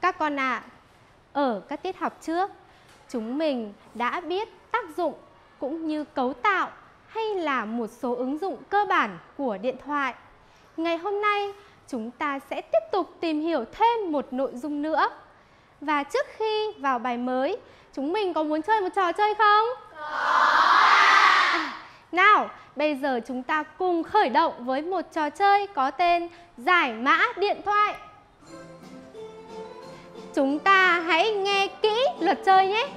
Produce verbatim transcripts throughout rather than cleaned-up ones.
Các con ạ, à, ở các tiết học trước, chúng mình đã biết tác dụng cũng như cấu tạo hay là một số ứng dụng cơ bản của điện thoại. Ngày hôm nay, chúng ta sẽ tiếp tục tìm hiểu thêm một nội dung nữa. Và trước khi vào bài mới, chúng mình có muốn chơi một trò chơi không? Có! À, nào, bây giờ chúng ta cùng khởi động với một trò chơi có tên giải mã điện thoại. Chúng ta hãy nghe kỹ luật chơi nhé.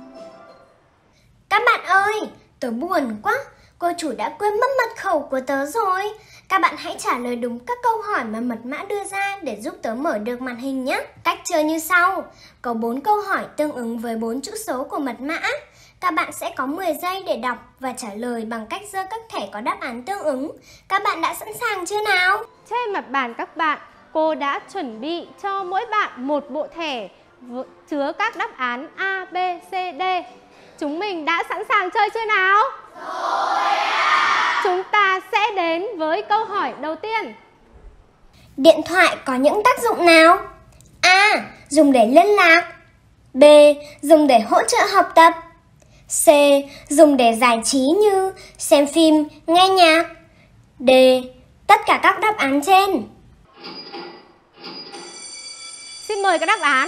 Các bạn ơi, tớ buồn quá, cô chủ đã quên mất mật khẩu của tớ rồi. Các bạn hãy trả lời đúng các câu hỏi mà mật mã đưa ra để giúp tớ mở được màn hình nhé. Cách chơi như sau, có bốn câu hỏi tương ứng với bốn chữ số của mật mã. Các bạn sẽ có mười giây để đọc và trả lời bằng cách giơ các thẻ có đáp án tương ứng. Các bạn đã sẵn sàng chưa nào? Trên mặt bàn các bạn, cô đã chuẩn bị cho mỗi bạn một bộ thẻ chứa các đáp án A, B, C, D. Chúng mình đã sẵn sàng chơi chưa nào? Rồi ạ! Chúng ta sẽ đến với câu hỏi đầu tiên. Điện thoại có những tác dụng nào? A. Dùng để liên lạc. B. Dùng để hỗ trợ học tập. C. Dùng để giải trí như xem phim, nghe nhạc. D. Tất cả các đáp án trên. Xin mời các đáp án.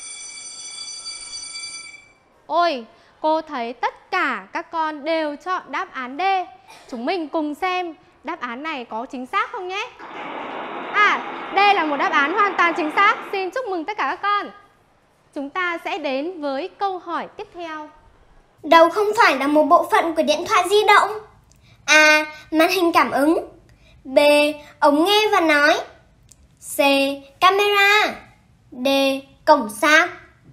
Ôi, cô thấy tất cả các con đều chọn đáp án D. Chúng mình cùng xem đáp án này có chính xác không nhé. À, D là một đáp án hoàn toàn chính xác. Xin chúc mừng tất cả các con. Chúng ta sẽ đến với câu hỏi tiếp theo. Đâu không phải là một bộ phận của điện thoại di động? A. Màn hình cảm ứng. B. Ống nghe và nói. C. Camera. D. Cổng sạc.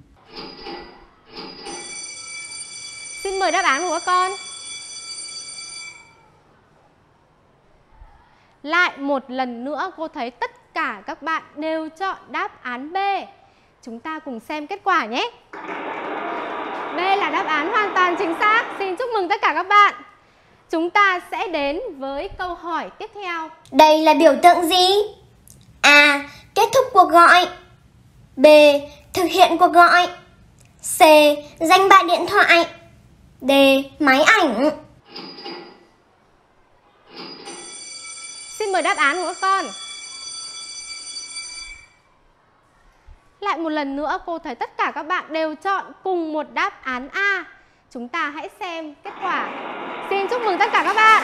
Xin mời đáp án của các con. Lại một lần nữa cô thấy tất cả các bạn đều chọn đáp án B. Chúng ta cùng xem kết quả nhé. B là đáp án hoàn toàn chính xác. Xin chúc mừng tất cả các bạn. Chúng ta sẽ đến với câu hỏi tiếp theo. Đây là biểu tượng gì? A. Kết thúc cuộc gọi. B. Thực hiện cuộc gọi. C. Danh bạ điện thoại. D. Máy ảnh. Xin mời đáp án của các con. Lại một lần nữa cô thấy tất cả các bạn đều chọn cùng một đáp án A. Chúng ta hãy xem kết quả. Xin chúc mừng tất cả các bạn.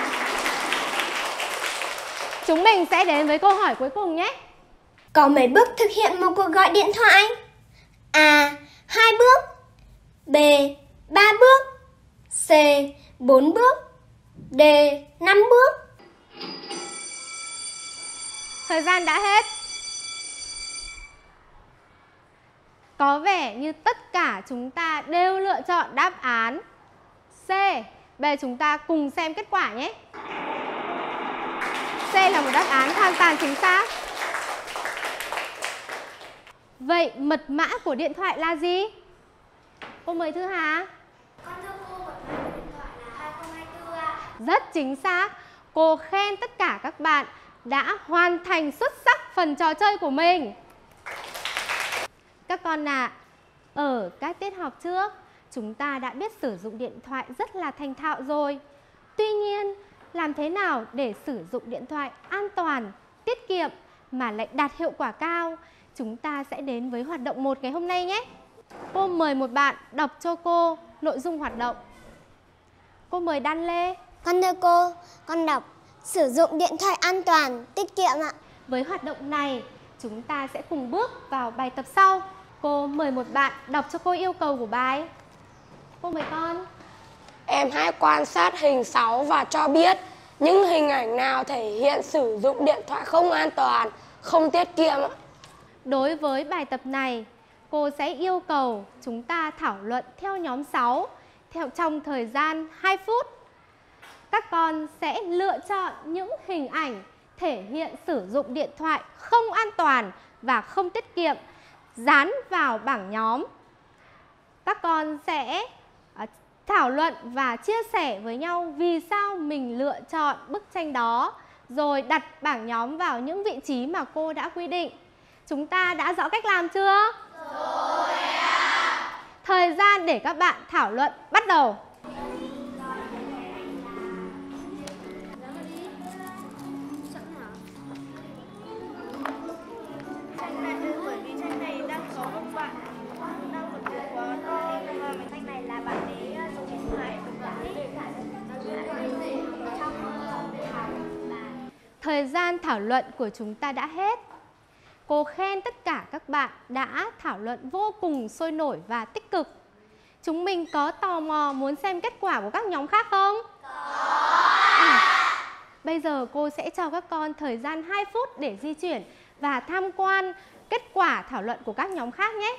Chúng mình sẽ đến với câu hỏi cuối cùng nhé. Có mấy bước thực hiện một cuộc gọi điện thoại? A. Hai bước. B. Ba bước. C. Bốn bước. D. Năm bước. Thời gian đã hết. Có vẻ như tất cả chúng ta đều lựa chọn đáp án C. Bây giờ chúng ta cùng xem kết quả nhé. C là một đáp án hoàn toàn chính xác. Vậy mật mã của điện thoại là gì? Cô mời Thư Hà. Con thưa cô, mật mã của điện thoại là hai không hai tư ạ. Rất chính xác. Cô khen tất cả các bạn đã hoàn thành xuất sắc phần trò chơi của mình. Các con ạ, à, ở các tiết học trước, chúng ta đã biết sử dụng điện thoại rất là thành thạo rồi. Tuy nhiên, làm thế nào để sử dụng điện thoại an toàn, tiết kiệm mà lại đạt hiệu quả cao? Chúng ta sẽ đến với hoạt động một ngày hôm nay nhé. Cô mời một bạn đọc cho cô nội dung hoạt động. Cô mời Đan Lê. Con thưa cô, con đọc sử dụng điện thoại an toàn, tiết kiệm ạ. Với hoạt động này, chúng ta sẽ cùng bước vào bài tập sau. Cô mời một bạn đọc cho cô yêu cầu của bài. Cô mời con. Em hãy quan sát hình sáu và cho biết những hình ảnh nào thể hiện sử dụng điện thoại không an toàn, không tiết kiệm. Đối với bài tập này, cô sẽ yêu cầu chúng ta thảo luận theo nhóm sáu theo trong thời gian hai phút. Các con sẽ lựa chọn những hình ảnh thể hiện sử dụng điện thoại không an toàn và không tiết kiệm, dán vào bảng nhóm. Các con sẽ thảo luận và chia sẻ với nhau vì sao mình lựa chọn bức tranh đó, rồi đặt bảng nhóm vào những vị trí mà cô đã quy định. Chúng ta đã rõ cách làm chưa? Rồi ạ. Thời gian để các bạn thảo luận bắt đầu. Thời gian thảo luận của chúng ta đã hết. Cô khen tất cả các bạn đã thảo luận vô cùng sôi nổi và tích cực. Chúng mình có tò mò muốn xem kết quả của các nhóm khác không? Có! À, bây giờ cô sẽ cho các con thời gian hai phút để di chuyển và tham quan kết quả thảo luận của các nhóm khác nhé.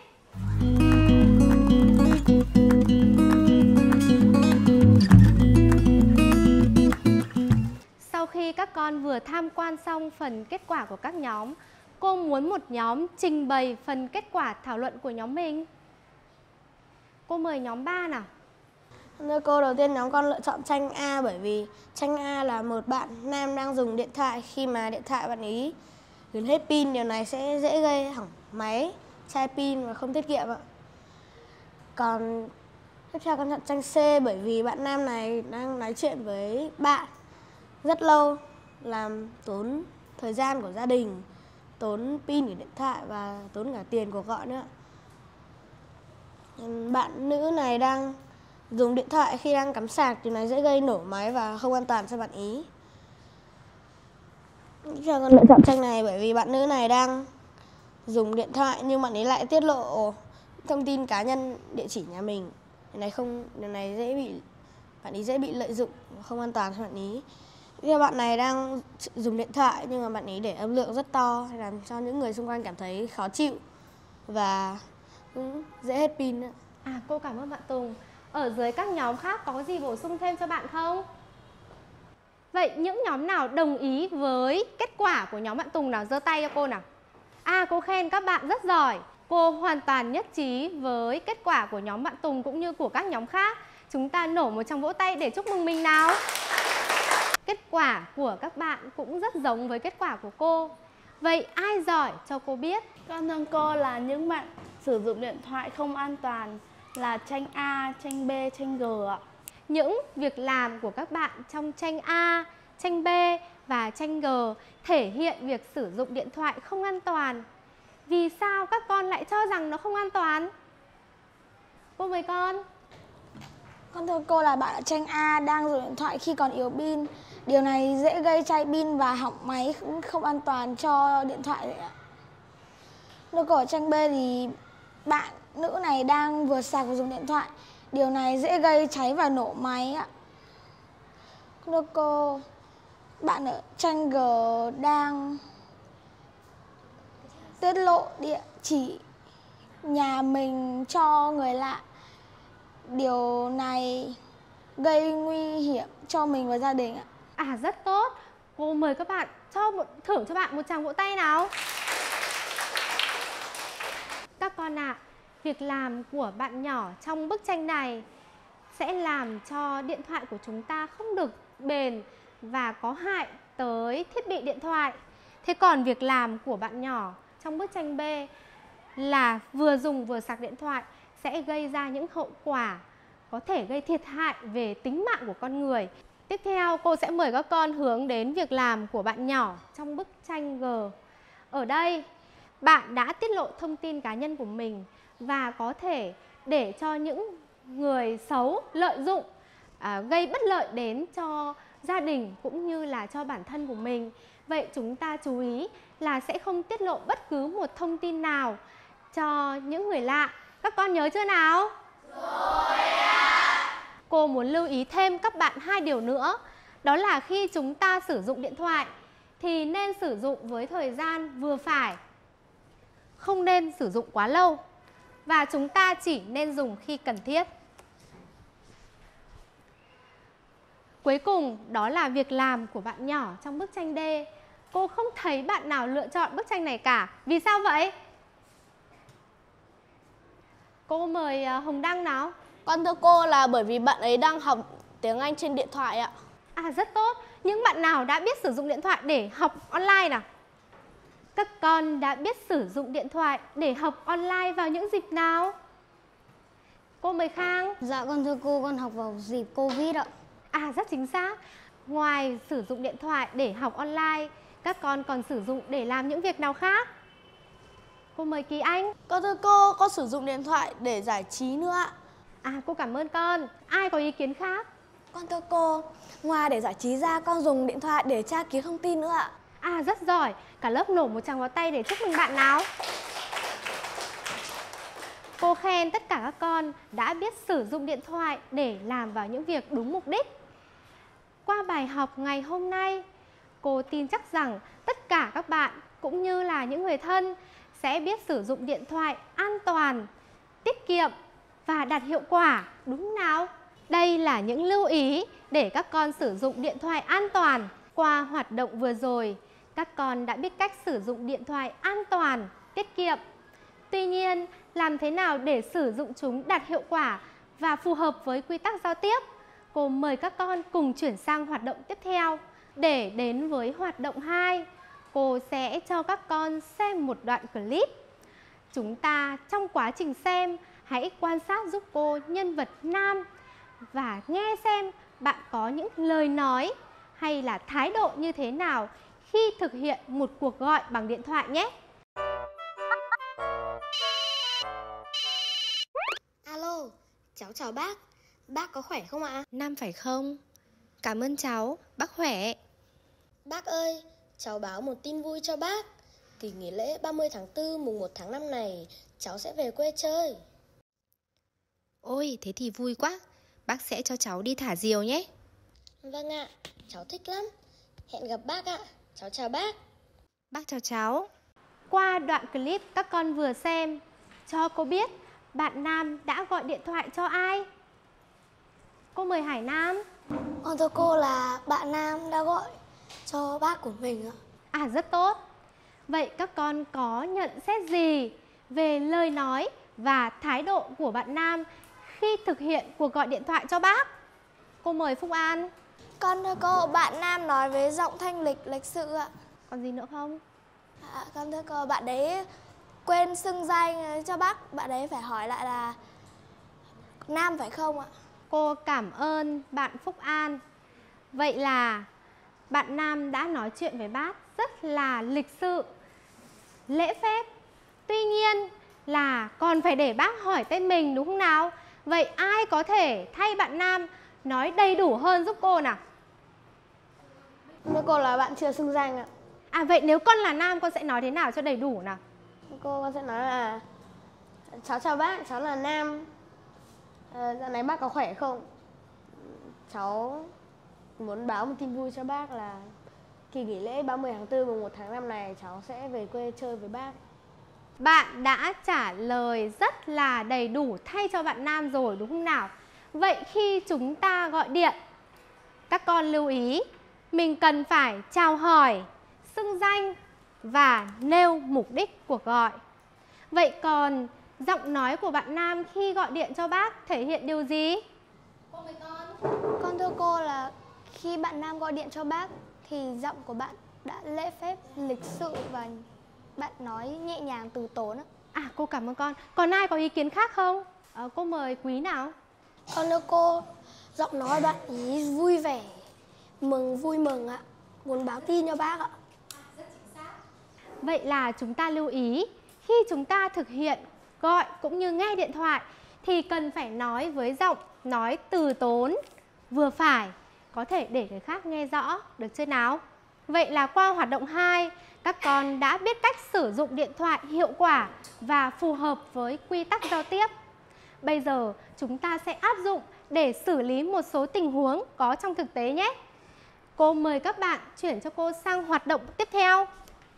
Sau khi các con vừa tham quan xong phần kết quả của các nhóm, cô muốn một nhóm trình bày phần kết quả thảo luận của nhóm mình. Cô mời nhóm ba nào. Thưa cô, đầu tiên nhóm con lựa chọn tranh A bởi vì tranh A là một bạn nam đang dùng điện thoại. Khi mà điện thoại bạn ấy gần hết pin, điều này sẽ dễ gây hỏng máy, chai pin và không tiết kiệm ạ. Còn tiếp theo con chọn tranh C bởi vì bạn nam này đang nói chuyện với bạn rất lâu, làm tốn thời gian của gia đình, tốn pin của điện thoại và tốn cả tiền cuộc gọi nữa. Bạn nữ này đang dùng điện thoại khi đang cắm sạc, điều này dễ gây nổ máy và không an toàn cho bạn ý. Cho con lựa chọn tranh này bởi vì bạn nữ này đang dùng điện thoại nhưng bạn ấy lại tiết lộ thông tin cá nhân, địa chỉ nhà mình. Điều này không, điều này dễ bị bạn ấy dễ bị lợi dụng và không an toàn cho bạn ý. Bây bạn này đang dùng điện thoại nhưng mà bạn ấy để âm lượng rất to, làm cho những người xung quanh cảm thấy khó chịu và cũng dễ hết pin nữa. À, cô cảm ơn bạn Tùng. Ở dưới các nhóm khác có gì bổ sung thêm cho bạn không? Vậy những nhóm nào đồng ý với kết quả của nhóm bạn Tùng nào, giơ tay cho cô nào. À, cô khen các bạn rất giỏi. Cô hoàn toàn nhất trí với kết quả của nhóm bạn Tùng cũng như của các nhóm khác. Chúng ta nổ một tràng vỗ tay để chúc mừng mình nào. Kết quả của các bạn cũng rất giống với kết quả của cô. Vậy ai giỏi cho cô biết? Con thưa cô là những bạn sử dụng điện thoại không an toàn là tranh A, tranh B, tranh G ạ. Những việc làm của các bạn trong tranh A, tranh B và tranh G thể hiện việc sử dụng điện thoại không an toàn. Vì sao các con lại cho rằng nó không an toàn? Cô mời con. Con thưa cô là bạn ở tranh A đang dùng điện thoại khi còn yếu pin. Điều này dễ gây chai pin và hỏng máy, cũng không an toàn cho điện thoại đấy ạ. Thưa cô, ở tranh B thì bạn nữ này đang vừa sạc vừa dùng điện thoại. Điều này dễ gây cháy và nổ máy ạ. Thưa cô, bạn ở tranh G đang tiết lộ địa chỉ nhà mình cho người lạ. Điều này gây nguy hiểm cho mình và gia đình ạ. À, rất tốt. Cô mời các bạn cho một thưởng cho bạn một tràng vỗ tay nào. Các con ạ, à, việc làm của bạn nhỏ trong bức tranh này sẽ làm cho điện thoại của chúng ta không được bền và có hại tới thiết bị điện thoại. Thế còn việc làm của bạn nhỏ trong bức tranh B là vừa dùng vừa sạc điện thoại sẽ gây ra những hậu quả có thể gây thiệt hại về tính mạng của con người. Tiếp theo cô sẽ mời các con hướng đến việc làm của bạn nhỏ trong bức tranh G. Ở đây bạn đã tiết lộ thông tin cá nhân của mình và có thể để cho những người xấu lợi dụng, à, gây bất lợi đến cho gia đình cũng như là cho bản thân của mình. Vậy chúng ta chú ý là sẽ không tiết lộ bất cứ một thông tin nào cho những người lạ. Các con nhớ chưa nào? Rồi ạ. Cô muốn lưu ý thêm các bạn hai điều nữa. Đó là khi chúng ta sử dụng điện thoại thì nên sử dụng với thời gian vừa phải, không nên sử dụng quá lâu, và chúng ta chỉ nên dùng khi cần thiết. Cuối cùng đó là việc làm của bạn nhỏ trong bức tranh D. Cô không thấy bạn nào lựa chọn bức tranh này cả. Vì sao vậy? Cô mời Hồng Đăng nào. Con thưa cô là bởi vì bạn ấy đang học tiếng Anh trên điện thoại ạ. À, rất tốt. Những bạn nào đã biết sử dụng điện thoại để học online nào? Các con đã biết sử dụng điện thoại để học online vào những dịp nào? Cô mời Khang. Dạ con thưa cô, con học vào dịp Covid ạ. À rất chính xác. Ngoài sử dụng điện thoại để học online, các con còn sử dụng để làm những việc nào khác? Cô mời Kỳ Anh. Con thưa cô, con sử dụng điện thoại để giải trí nữa ạ. À cô cảm ơn con. Ai có ý kiến khác? Con thưa cô, ngoài để giải trí ra con dùng điện thoại để tra cứu thông tin nữa ạ. À rất giỏi. Cả lớp nổ một tràng pháo tay để chúc mừng bạn nào. Cô khen tất cả các con đã biết sử dụng điện thoại để làm vào những việc đúng mục đích. Qua bài học ngày hôm nay, cô tin chắc rằng tất cả các bạn cũng như là những người thân sẽ biết sử dụng điện thoại an toàn, tiết kiệm và đạt hiệu quả, đúng nào? Đây là những lưu ý để các con sử dụng điện thoại an toàn. Qua hoạt động vừa rồi, các con đã biết cách sử dụng điện thoại an toàn, tiết kiệm. Tuy nhiên, làm thế nào để sử dụng chúng đạt hiệu quả và phù hợp với quy tắc giao tiếp? Cô mời các con cùng chuyển sang hoạt động tiếp theo. Để đến với hoạt động hai, cô sẽ cho các con xem một đoạn clip. Chúng ta trong quá trình xem, hãy quan sát giúp cô nhân vật nam và nghe xem bạn có những lời nói hay là thái độ như thế nào khi thực hiện một cuộc gọi bằng điện thoại nhé. Alo, cháu chào bác. Bác có khỏe không ạ? Nam phải không? Cảm ơn cháu, bác khỏe. Bác ơi, cháu báo một tin vui cho bác. Kỳ nghỉ lễ ba mươi tháng tư mùng một tháng năm này, cháu sẽ về quê chơi. Ôi, thế thì vui quá. Bác sẽ cho cháu đi thả diều nhé. Vâng ạ, cháu thích lắm. Hẹn gặp bác ạ. Cháu chào bác. Bác chào cháu. Qua đoạn clip các con vừa xem, cho cô biết bạn Nam đã gọi điện thoại cho ai? Cô mời Hải Nam. Con thưa cô là bạn Nam đã gọi cho bác của mình ạ. À rất tốt. Vậy các con có nhận xét gì về lời nói và thái độ của bạn Nam khi thực hiện cuộc gọi điện thoại cho bác? Cô mời Phúc An. Con thưa cô, bạn Nam nói với giọng thanh lịch, lịch sự ạ. Còn gì nữa không? À, con thưa cô, bạn đấy quên xưng danh cho bác. Bạn đấy phải hỏi lại là Nam phải không ạ? Cô cảm ơn bạn Phúc An. Vậy là bạn Nam đã nói chuyện với bác rất là lịch sự, lễ phép. Tuy nhiên là còn phải để bác hỏi tên mình, đúng không nào? Vậy ai có thể thay bạn Nam nói đầy đủ hơn giúp cô nào? Thưa cô là bạn chưa xưng danh ạ. À vậy nếu con là Nam con sẽ nói thế nào cho đầy đủ nào? Thưa cô, con sẽ nói là cháu chào bác, cháu là Nam. À, dạo này bác có khỏe không? Cháu muốn báo một tin vui cho bác là kỳ nghỉ lễ ba mươi tháng tư mùng một tháng năm này cháu sẽ về quê chơi với bác. Bạn đã trả lời rất là đầy đủ thay cho bạn Nam rồi, đúng không nào? Vậy khi chúng ta gọi điện, các con lưu ý mình cần phải chào hỏi, xưng danh và nêu mục đích cuộc gọi. Vậy còn giọng nói của bạn Nam khi gọi điện cho bác thể hiện điều gì? Cô mời con. Con thưa cô là khi bạn Nam gọi điện cho bác thì giọng của bạn đã lễ phép, lịch sự và bạn nói nhẹ nhàng từ tốn. À cô cảm ơn con. Còn ai có ý kiến khác không? À, cô mời Quý nào. Con thưa cô, giọng nói bạn ý vui vẻ, mừng vui mừng ạ, muốn báo tin cho bác ạ. Vậy là chúng ta lưu ý khi chúng ta thực hiện gọi cũng như nghe điện thoại thì cần phải nói với giọng nói từ tốn, vừa phải, có thể để người khác nghe rõ, được chưa nào? Vậy là qua hoạt động hai, các con đã biết cách sử dụng điện thoại hiệu quả và phù hợp với quy tắc giao tiếp. Bây giờ chúng ta sẽ áp dụng để xử lý một số tình huống có trong thực tế nhé. Cô mời các bạn chuyển cho cô sang hoạt động tiếp theo.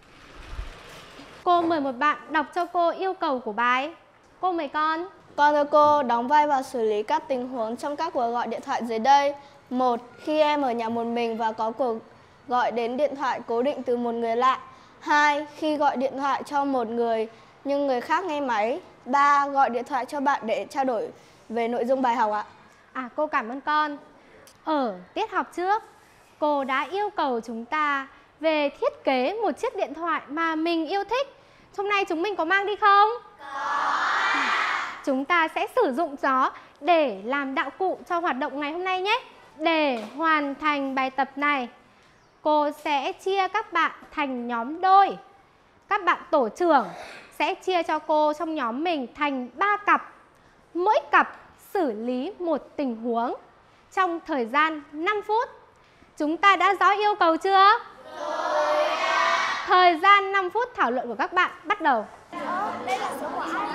Cô mời một bạn đọc cho cô yêu cầu của bài. Cô mời con. Con thưa cô, đóng vai vào xử lý các tình huống trong các cuộc gọi điện thoại dưới đây. Một, khi em ở nhà một mình và có cuộc gọi đến điện thoại cố định từ một người lạ. Hai, khi gọi điện thoại cho một người nhưng người khác nghe máy. Ba, gọi điện thoại cho bạn để trao đổi về nội dung bài học ạ. À cô cảm ơn con. Ở tiết học trước, cô đã yêu cầu chúng ta về thiết kế một chiếc điện thoại mà mình yêu thích. Hôm nay chúng mình có mang đi không? Có. Chúng ta sẽ sử dụng nó để làm đạo cụ cho hoạt động ngày hôm nay nhé. Để hoàn thành bài tập này, cô sẽ chia các bạn thành nhóm đôi. Các bạn tổ trưởng sẽ chia cho cô trong nhóm mình thành ba cặp. Mỗi cặp xử lý một tình huống trong thời gian năm phút. Chúng ta đã rõ yêu cầu chưa? Rồi ạ. Thời gian năm phút thảo luận của các bạn bắt đầu. Đây là số của ai?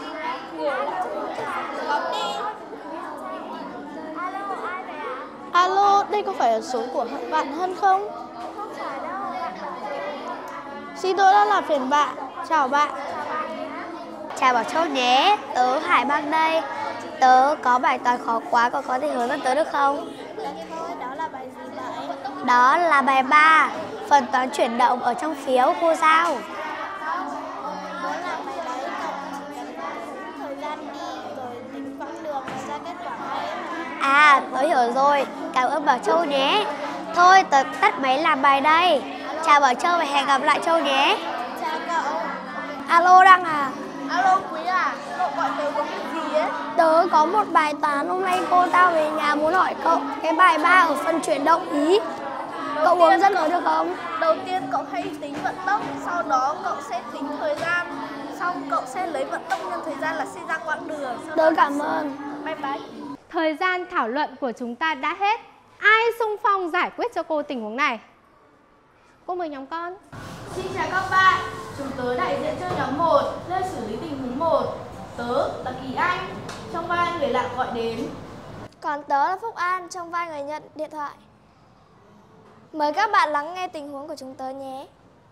Alo, ai vậy ạ? Alo, đây có phải là số của bạn Hân không? Không phải đâu. Xin lỗi đã làm phiền bạn. Chào bạn. Chào Bảo Châu nhé, tớ Hải Bang đây. Tớ có bài toán khó quá, cậu có thể hướng dẫn tớ được không? Đó là bài gì vậy? Đó là bài ba, phần toán chuyển động ở trong phiếu cô giao. Muốn làm bài đấy, cậu chỉ cần tính thời gian đi rồi tính quãng đường và ra kết quả ngay. À, tớ hiểu rồi, cảm ơn Bảo Châu nhé. Thôi, tớ tắt máy làm bài đây. Chào Bảo Châu và hẹn gặp lại Châu nhé. Chào cậu. Alo Đăng à? Alo Quý à, cậu gọi tớ có việc gì ấy? Tớ có một bài toán hôm nay cô tao về nhà muốn hỏi cậu cái bài ba ở phần chuyển động ý. Cậu hướng dẫn tớ được không? Đầu tiên cậu hãy tính vận tốc, sau đó cậu sẽ tính thời gian, xong cậu sẽ lấy vận tốc nhân thời gian là sẽ ra quãng đường. Tớ cảm ơn. Bye bye. Thời gian thảo luận của chúng ta đã hết. Ai xung phong giải quyết cho cô tình huống này? Cô mời nhóm con. Xin chào các bạn. Chúng tớ đại diện cho nhóm một, nơi xử lý tình huống một. Tớ là Kỳ Anh, trong vai người lạ gọi đến. Còn tớ là Phúc An, trong vai người nhận điện thoại. Mời các bạn lắng nghe tình huống của chúng tớ nhé.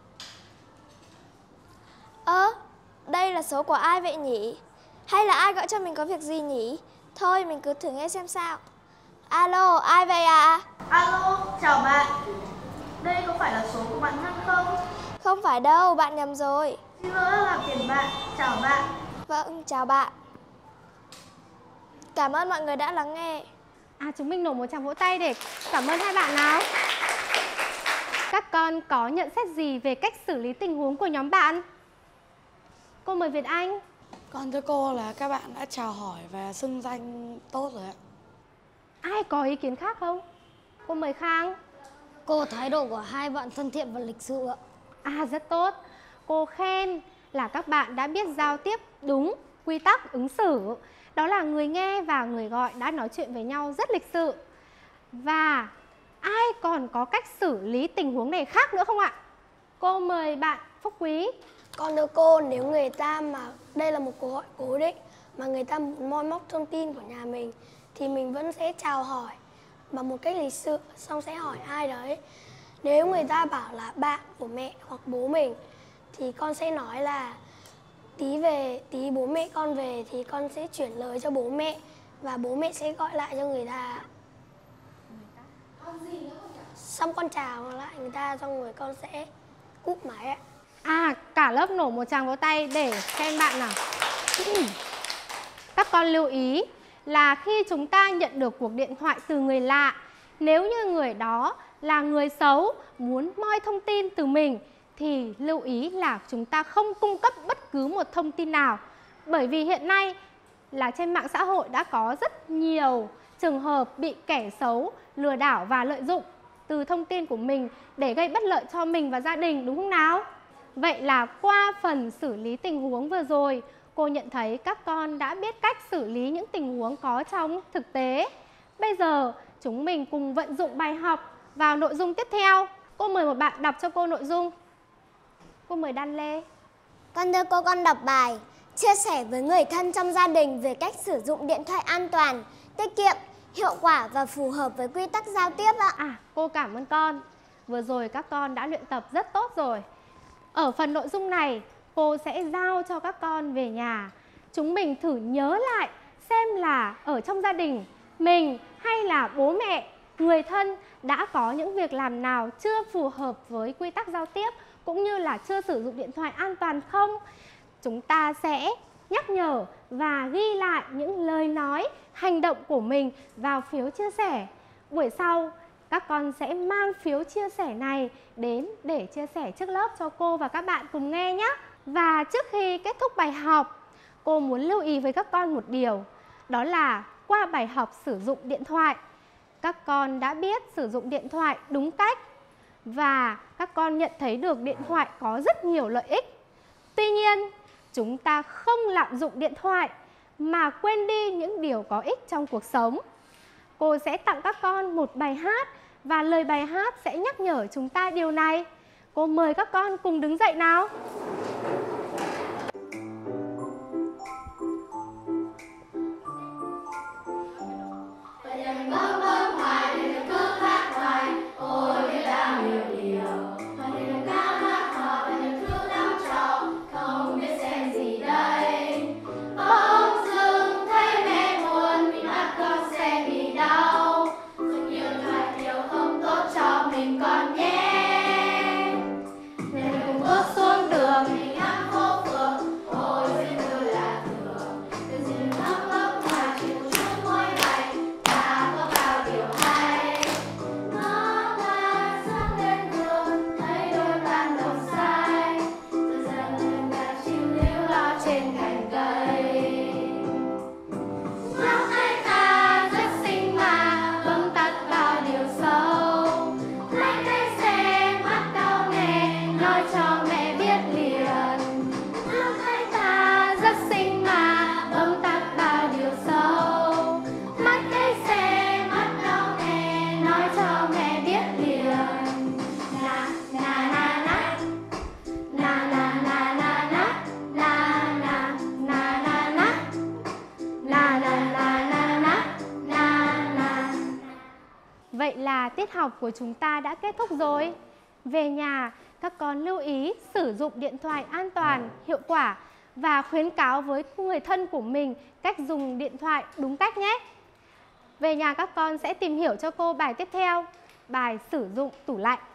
Ơ, đây là số của ai vậy nhỉ? Hay là ai gọi cho mình có việc gì nhỉ? Thôi mình cứ thử nghe xem sao. Alo, ai vậy ạ? Alo, chào bạn. Đây có phải là số của bạn Hân không? Không phải đâu, bạn nhầm rồi. Xin lỗi đã làm phiền bạn. Chào bạn. Vâng, chào bạn. Cảm ơn mọi người đã lắng nghe. À, chúng mình nổ một tràng vỗ tay để cảm ơn hai bạn nào. Các con có nhận xét gì về cách xử lý tình huống của nhóm bạn? Cô mời Việt Anh. Con thưa cô là các bạn đã chào hỏi và xưng danh tốt rồi ạ. Ai có ý kiến khác không? Cô mời Khang. Cô thái độ của hai bạn thân thiện và lịch sự ạ. À, rất tốt. Cô khen là các bạn đã biết giao tiếp đúng quy tắc ứng xử. Đó là người nghe và người gọi đã nói chuyện với nhau rất lịch sự. Và ai còn có cách xử lý tình huống này khác nữa không ạ? Cô mời bạn Phúc Quý. Con thưa cô, nếu người ta mà đây là một cuộc gọi cố định mà người ta muốn moi móc thông tin của nhà mình thì mình vẫn sẽ chào hỏi bằng một cách lịch sự, xong sẽ hỏi ai đấy. Nếu người ta bảo là bạn của mẹ hoặc bố mình thì con sẽ nói là tí về, tí bố mẹ con về thì con sẽ chuyển lời cho bố mẹ và bố mẹ sẽ gọi lại cho người ta. Xong con chào lại người ta xong rồi con sẽ cúp máy ạ. À, cả lớp nổ một tràng vỗ tay để khen bạn nào. Các con lưu ý là khi chúng ta nhận được cuộc điện thoại từ người lạ, nếu như người đó là người xấu, muốn moi thông tin từ mình thì lưu ý là chúng ta không cung cấp bất cứ một thông tin nào. Bởi vì hiện nay là trên mạng xã hội đã có rất nhiều trường hợp bị kẻ xấu lừa đảo và lợi dụng từ thông tin của mình để gây bất lợi cho mình và gia đình, đúng không nào? Vậy là qua phần xử lý tình huống vừa rồi, cô nhận thấy các con đã biết cách xử lý những tình huống có trong thực tế. Bây giờ chúng mình cùng vận dụng bài học vào nội dung tiếp theo. Cô mời một bạn đọc cho cô nội dung. Cô mời Đan Lê. Con thưa cô, con đọc bài chia sẻ với người thân trong gia đình về cách sử dụng điện thoại an toàn, tiết kiệm, hiệu quả và phù hợp với quy tắc giao tiếp ạ. À, cô cảm ơn con. Vừa rồi các con đã luyện tập rất tốt rồi. Ở phần nội dung này, cô sẽ giao cho các con về nhà. Chúng mình thử nhớ lại xem là ở trong gia đình mình hay là bố mẹ, người thân đã có những việc làm nào chưa phù hợp với quy tắc giao tiếp cũng như là chưa sử dụng điện thoại an toàn không. Chúng ta sẽ nhắc nhở và ghi lại những lời nói, hành động của mình vào phiếu chia sẻ. Buổi sau, các con sẽ mang phiếu chia sẻ này đến để chia sẻ trước lớp cho cô và các bạn cùng nghe nhé. Và trước khi kết thúc bài học, cô muốn lưu ý với các con một điều, đó là qua bài học sử dụng điện thoại, các con đã biết sử dụng điện thoại đúng cách và các con nhận thấy được điện thoại có rất nhiều lợi ích. Tuy nhiên, chúng ta không lạm dụng điện thoại mà quên đi những điều có ích trong cuộc sống. Cô sẽ tặng các con một bài hát và lời bài hát sẽ nhắc nhở chúng ta điều này. Cô mời các con cùng đứng dậy nào. Vậy là tiết học của chúng ta đã kết thúc rồi. Về nhà, các con lưu ý sử dụng điện thoại an toàn, hiệu quả và khuyến cáo với người thân của mình cách dùng điện thoại đúng cách nhé. Về nhà các con sẽ tìm hiểu cho cô bài tiếp theo, bài sử dụng tủ lạnh.